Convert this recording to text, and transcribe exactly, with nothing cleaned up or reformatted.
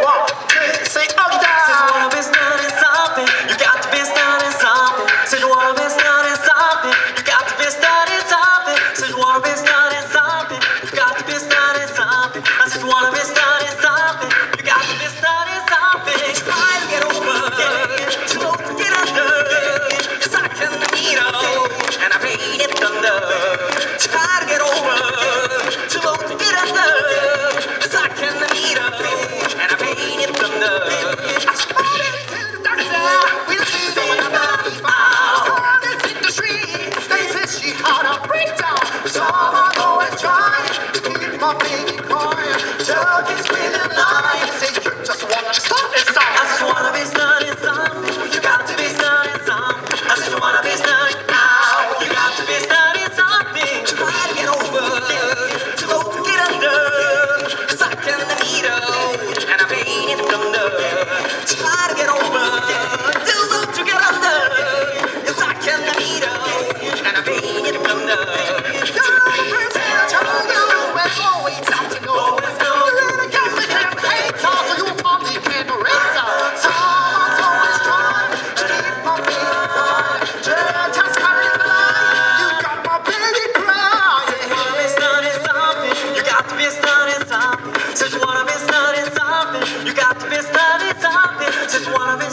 Say oh yeah. Said you wanna be studying something, you got to be studying something. Said you wanna be studying something, you got to be studying something. Said you wanna be studying something, you got to be studying something. I said you wanna be studying something, you got to be studying something. Try to get over, to get under, stuck in the needle, and I made it thunder. Try to get over, to get under, stuck in the needle, and I made it thunder. I started to the doctor, we listened to another foul. Started in the street, they said she had a breakdown. So I'm always trying to keep my baby quiet. Till it's been a line, say you just wanna start this song. I just wanna be studying something, you got to be studying something. I said you wanna be studying now, you got to be studying something. Try to get over, to go to get under, stuck in the needle, and I made it thunder. Try to get over, to go to get under, stuck in the needle, and I made it thunder. Said you wanna be studying something, you got to be studying something. Said you wanna be